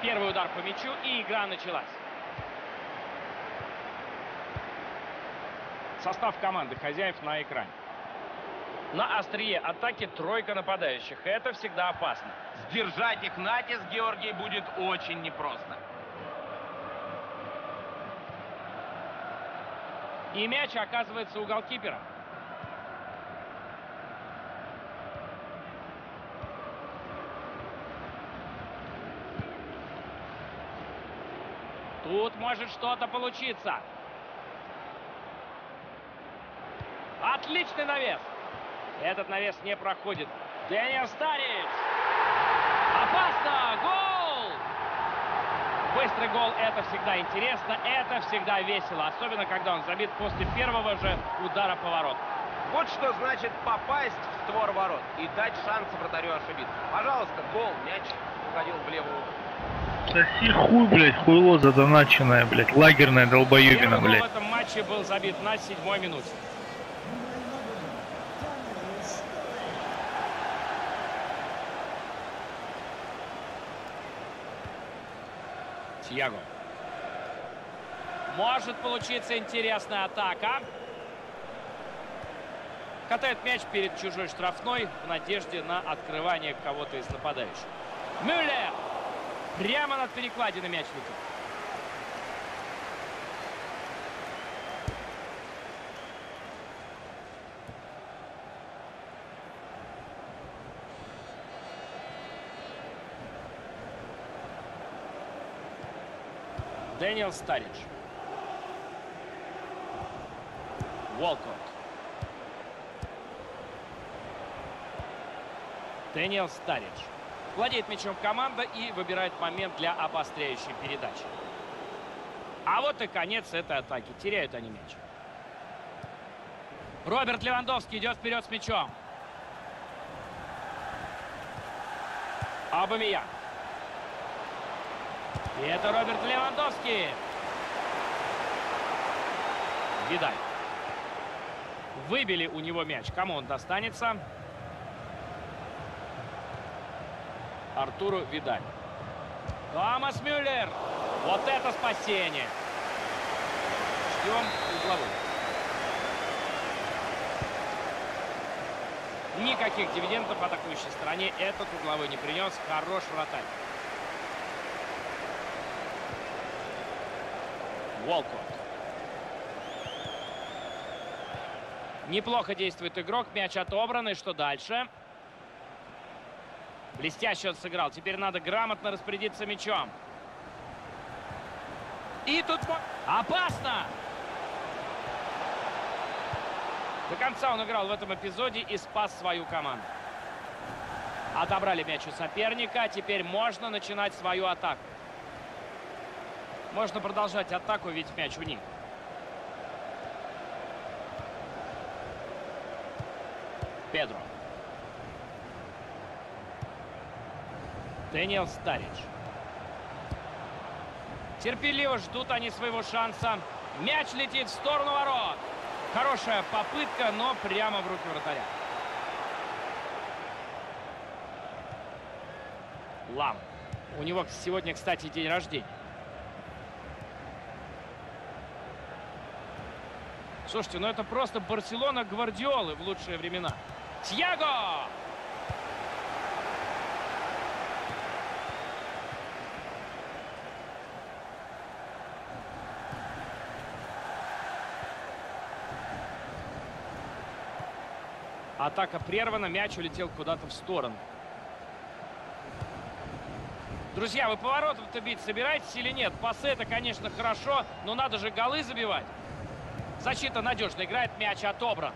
Первый удар по мячу, и игра началась. Состав команды хозяев на экране. На острие атаки тройка нападающих. Это всегда опасно. Сдержать их натиск, Георгий, будет очень непросто. И мяч оказывается у голкипера. Тут может что-то получиться. Отличный навес. Этот навес не проходит. Дэниел Старидж. Опасно! Гол! Быстрый гол — это всегда интересно, это всегда весело. Особенно, когда он забит после первого же удара по воротам. Вот что значит попасть в створ ворот и дать шанс вратарю ошибиться. Пожалуйста, гол, мяч уходил в левую руку. Соси хуй, блядь, хуйло задоначенное, блядь, лагерная долбоебина, Первый гол блядь. в этом матче был забит на 7-й минуте. Тьяго. Может получиться интересная атака. Катает мяч перед чужой штрафной в надежде на открывание кого-то из нападающих. Мюллер! Прямо над перекладиной мяч летит. Дэниел Старидж. Уолкотт. Дэниел Старидж. Владеет мячом команда и выбирает момент для обостряющей передачи. А вот и конец этой атаки. Теряют они мяч. Роберт Левандовский идет вперед с мячом. Аубамейянг. И это Роберт Левандовский. Видаль. Выбили у него мяч. Кому он достанется? Артуру Видаль. Томас Мюллер. Вот это спасение. Ждем угловой. Никаких дивидендов атакующей стороне этот угловой не принес. Хорош вратарь. Уолкотт. Неплохо действует игрок. Мяч отобран. И что дальше? Блестяще он сыграл. Теперь надо грамотно распорядиться мячом. И тут... Опасно! До конца он играл в этом эпизоде и спас свою команду. Отобрали мяч у соперника. Теперь можно начинать свою атаку. Можно продолжать атаку, ведь мяч у них. Педро. Дэниел Старидж. Терпеливо ждут они своего шанса. Мяч летит в сторону ворот. Хорошая попытка, но прямо в руки вратаря. Лам. У него сегодня, кстати, день рождения. Слушайте, ну это просто Барселона Гвардиолы в лучшие времена. Тьяго! Атака прервана, мяч улетел куда-то в сторону. Друзья, вы поворотов-то бить собираетесь или нет? Пасы — это, конечно, хорошо, но надо же голы забивать. Защита надежно играет, мяч отобран.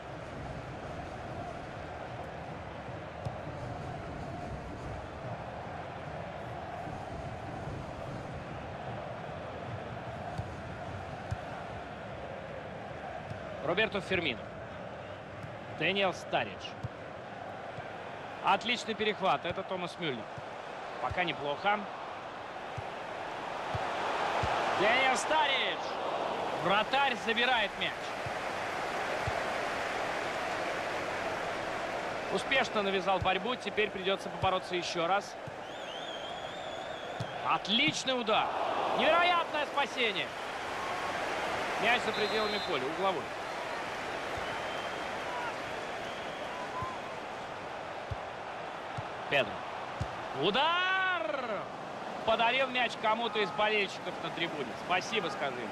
Роберто Фермино. Дэниел Старидж. Отличный перехват. Это Томас Мюллер. Пока неплохо. Дэниел Старидж. Вратарь забирает мяч. Успешно навязал борьбу. Теперь придется побороться еще раз. Отличный удар. Невероятное спасение. Мяч за пределами поля, угловой. Педро. Удар! Подарил мяч кому-то из болельщиков на трибуне. Спасибо, скажи ему.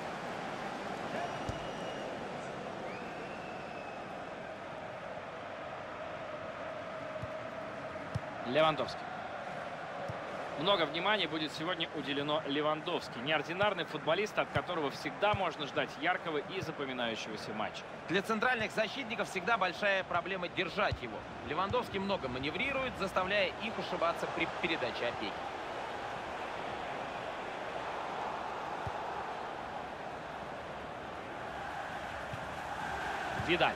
Левандовский. Много внимания будет сегодня уделено Левандовски. Неординарный футболист, от которого всегда можно ждать яркого и запоминающегося матча. Для центральных защитников всегда большая проблема держать его. Левандовский много маневрирует, заставляя их ошибаться при передаче опеки. Видаль.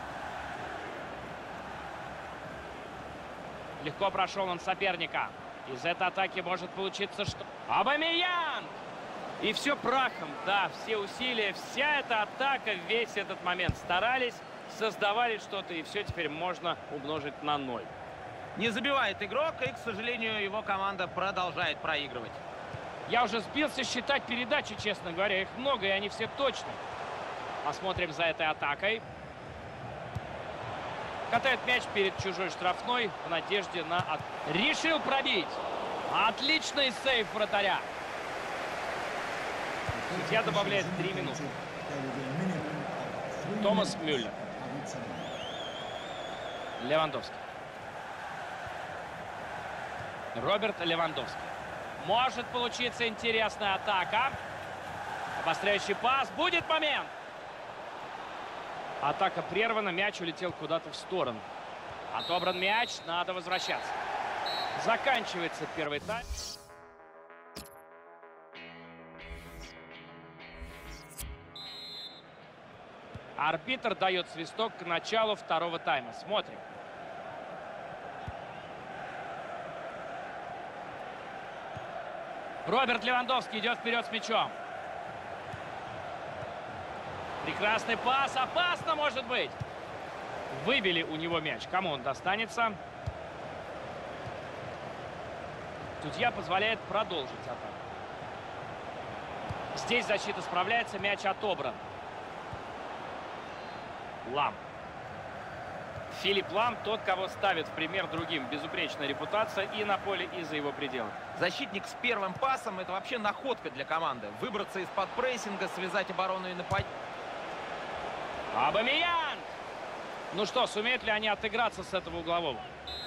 Легко прошел он соперника. Из этой атаки может получиться что... Обамейянг! И все прахом. Да, все усилия, вся эта атака, весь этот момент старались, создавали что-то, и все теперь можно умножить на 0. Не забивает игрок, и, к сожалению, его команда продолжает проигрывать. Я уже сбился считать передачи, честно говоря. Их много, и они все точны. Посмотрим за этой атакой. Катает мяч перед чужой штрафной в надежде на... Решил пробить. Отличный сейв вратаря. Судья добавляет 3 минуты. Томас Мюллер. Левандовский. Роберт Левандовский. Может получиться интересная атака. Обостряющий пас. Будет момент. Атака прервана, мяч улетел куда-то в сторону. Отобран мяч, надо возвращаться. Заканчивается первый тайм. Арбитр дает свисток к началу второго тайма. Смотрим. Роберт Левандовский идет вперед с мячом. Прекрасный пас. Опасно, может быть. Выбили у него мяч. Кому он достанется? Судья позволяет продолжить атаку. Здесь защита справляется. Мяч отобран. Лам. Филипп Лам, тот, кого ставит в пример другим. Безупречная репутация и на поле, и за его пределами. Защитник с первым пасом – это вообще находка для команды. Выбраться из-под прессинга, связать оборону и нападение. Обамейянг! Ну что, сумеют ли они отыграться с этого углового?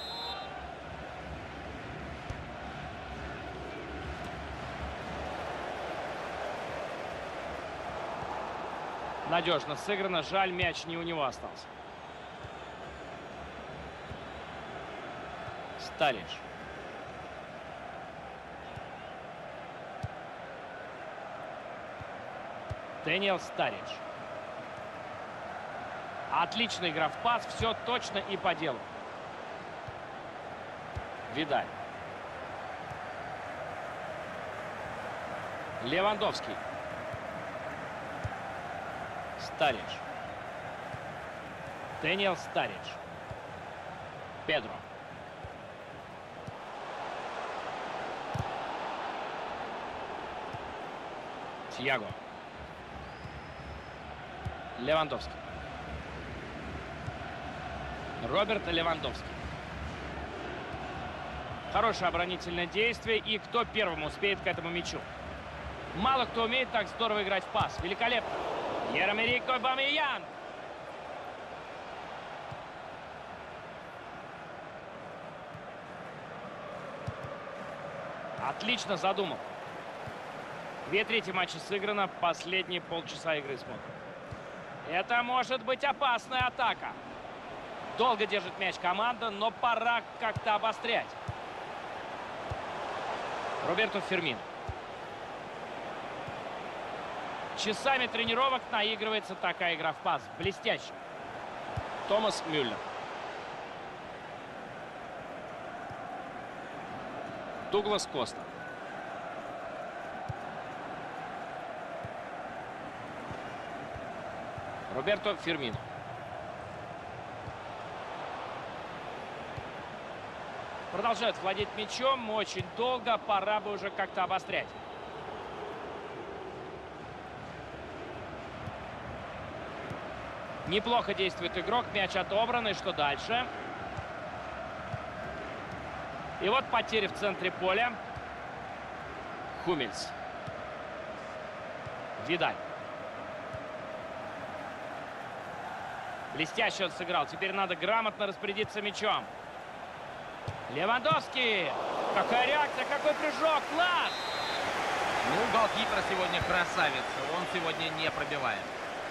Надежно сыграно. Жаль, мяч не у него остался. Старич. Дэниел Старич. Отличная игра в пас. Все точно и по делу. Видаль. Левандовский. Старич. Дэниел Старич. Педро. Тьяго. Левандовский. Роберт Левандовский. Хорошее оборонительное действие. И кто первым успеет к этому мячу? Мало кто умеет так здорово играть в пас. Великолепно. Пьер-Эмерик Обамейянг. Отлично задумал. 2/3 матча сыграно. Последние полчаса игры смотрим. Это может быть опасная атака. Долго держит мяч команда, но пора как-то обострять. Роберто Фермино. Часами тренировок наигрывается такая игра в пас. Блестяще. Томас Мюллер. Дуглас Коста. Роберто Фермино. Продолжают владеть мячом очень долго. Пора бы уже как-то обострять. Неплохо действует игрок. Мяч отобран. И что дальше? И вот потери в центре поля. Хумельс. Видаль. Блестяще он сыграл. Теперь надо грамотно распорядиться мячом. Левандовский. Какая реакция, какой прыжок. Класс! Ну, голкипер сегодня красавец. Он сегодня не пробивает.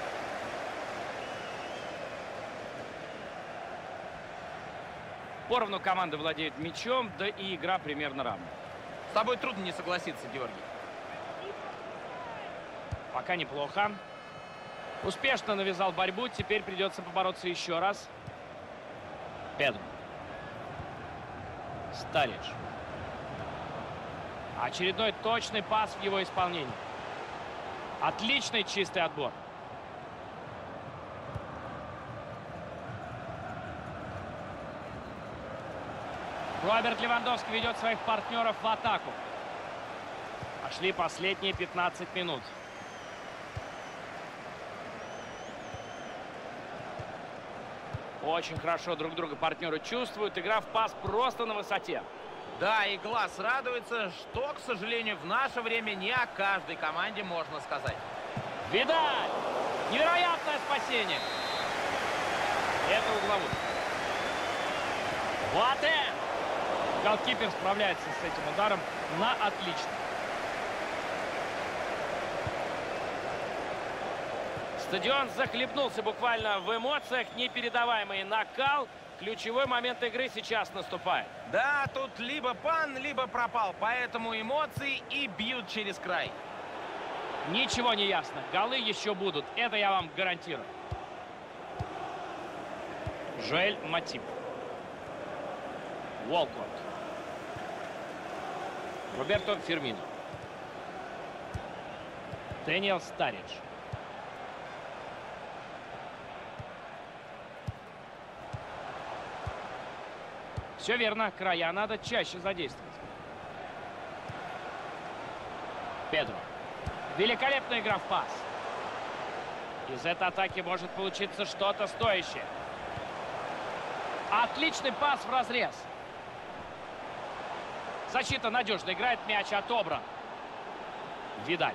Поровну команды владеют мячом, да и игра примерно равна. С тобой трудно не согласиться, Георгий. Пока неплохо. Успешно навязал борьбу. Теперь придется побороться еще раз. Педро. Старидж. Очередной точный пас в его исполнении. Отличный чистый отбор. Роберт Левандовский ведет своих партнеров в атаку. Пошли последние 15 минут. Очень хорошо друг друга партнеры чувствуют. Игра в пас просто на высоте. Да, и глаз радуется, что, к сожалению, в наше время не о каждой команде можно сказать. Видаль! Невероятное спасение! Это угловой. Боатeng! Голкипер справляется с этим ударом на отлично. Стадион захлебнулся буквально в эмоциях. Непередаваемый накал. Ключевой момент игры сейчас наступает. Да, тут либо пан, либо пропал. Поэтому эмоции и бьют через край. Ничего не ясно. Голы еще будут. Это я вам гарантирую. Жоэль Матип. Уолкотт. Роберто Фирмино. Дэниел Старидж. Все верно, края надо чаще задействовать. Педро. Великолепная игра в пас. Из этой атаки может получиться что-то стоящее. Отличный пас в разрез. Защита надежно играет, мяч отобран. Видаль.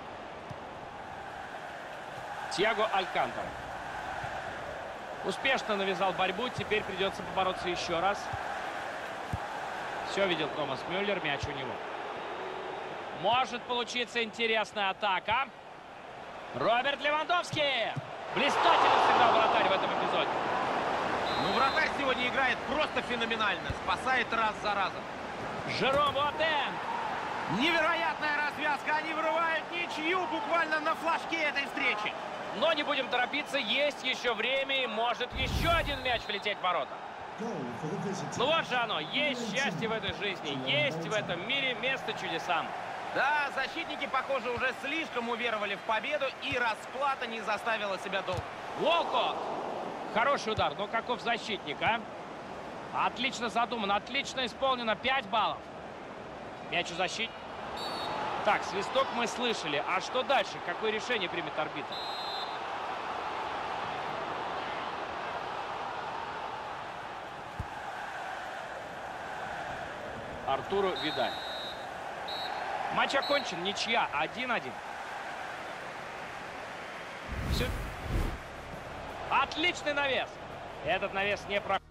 Тиаго Алькантара. Успешно навязал борьбу, теперь придется побороться еще раз. Все видел Томас Мюллер, мяч у него. Может получиться интересная атака. Роберт Левандовский. Блистательно сыграл вратарь в этом эпизоде. Ну, вратарь сегодня играет просто феноменально. Спасает раз за разом. Жером Боатeng. Невероятная развязка. Они вырывают ничью буквально на флажке этой встречи. Но не будем торопиться. Есть еще время и может еще один мяч влететь в ворота. Ну вот же оно. Есть счастье в этой жизни. Есть в этом мире место чудесам. Да, защитники, похоже, уже слишком уверовали в победу, и расплата не заставила себя долго. Уолкотт. Хороший удар. Но каков защитник, а? Отлично задумано. Отлично исполнено. 5 баллов. Мяч у защитника. Так, свисток мы слышали. А что дальше? Какое решение примет арбитр? Артуру Видаль. Матч окончен. Ничья. 1-1. Все. Отличный навес. Этот навес не проходит.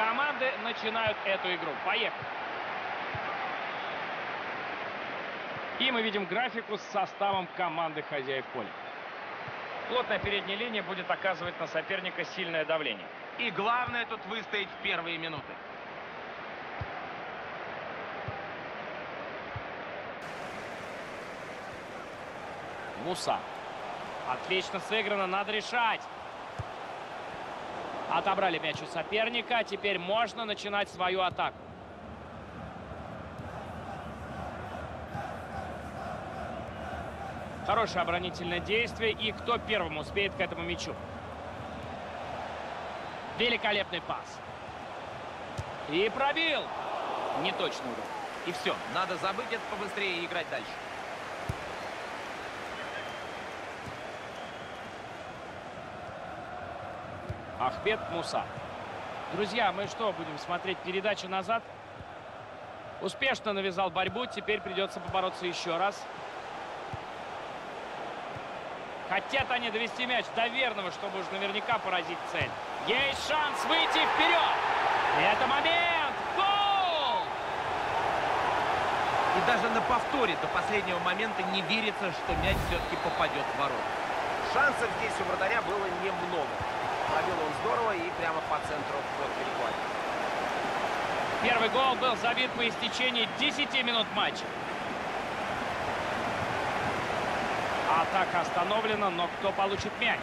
Команды начинают эту игру. Поехали. И мы видим графику с составом команды хозяев поля. Плотная передняя линия будет оказывать на соперника сильное давление. И главное тут выстоять в первые минуты. Муса. Отлично сыграно, надо решать. Отобрали мяч у соперника, теперь можно начинать свою атаку. Хорошее оборонительное действие, и кто первым успеет к этому мячу? Великолепный пас. И пробил. Неточный удар. И все, надо забыть это побыстрее и играть дальше. Ахмед Муса. Друзья, мы что, будем смотреть передачу назад? Успешно навязал борьбу, теперь придется побороться еще раз. Хотят они довести мяч до верного, чтобы уж наверняка поразить цель. Есть шанс выйти вперед. Это момент. Гол! И даже на повторе до последнего момента не верится, что мяч все-таки попадет в ворота. Шансов здесь у вратаря было немного. Пробил он здорово и прямо по центру вход перехватил. Первый гол был забит по истечении 10 минут матча. Атака остановлена, но кто получит мяч?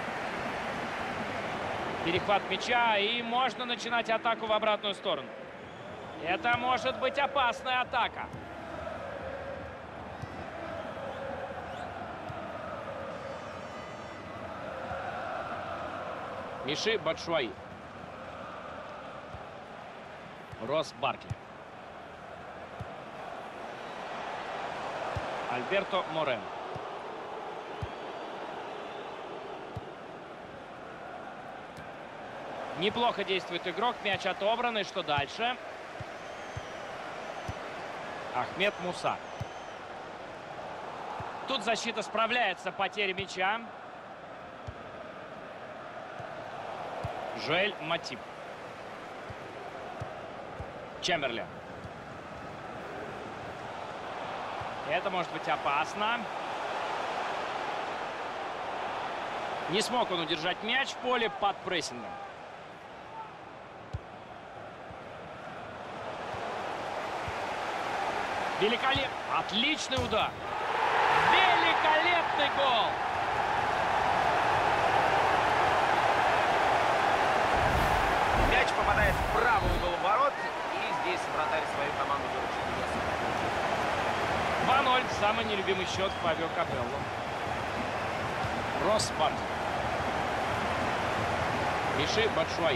Перехват мяча, и можно начинать атаку в обратную сторону. Это может быть опасная атака. Миши Батшуаи. Росс Баркли. Альберто Морено. Неплохо действует игрок. Мяч отобран. И что дальше? Ахмед Муса. Тут защита справляется с потерей мяча. Жоэль Матип. Чемберлен. Это может быть опасно. Не смог он удержать мяч в поле под прессингом. Великолепный. Отличный удар. Великолепный гол. Мяч попадает в правый угол ворот. И здесь вратарь свою команду выручил. 2-0. Самый нелюбимый счет Фабио Капелло. Росс Баркли. Миши Батшуаи.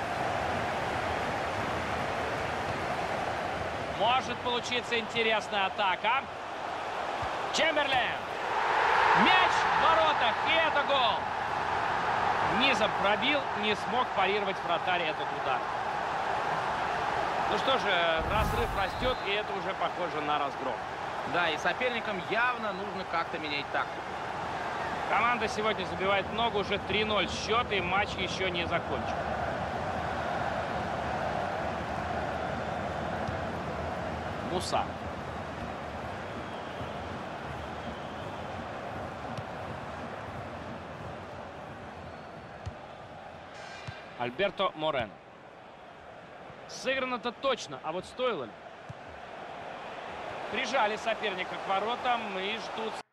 Может получиться интересная атака. Чемберлен. Мяч в воротах. И это гол. Низом пробил. Не смог парировать вратарь этот удар. Ну что же, разрыв растет. И это уже похоже на разгром. Да, и соперникам явно нужно как-то менять тактику. Команда сегодня забивает много. Уже 3-0 счет. И матч еще не закончен. Муса. Альберто Морено. Сыграно-то точно, а вот стоило ли? Прижали соперника к воротам и ждут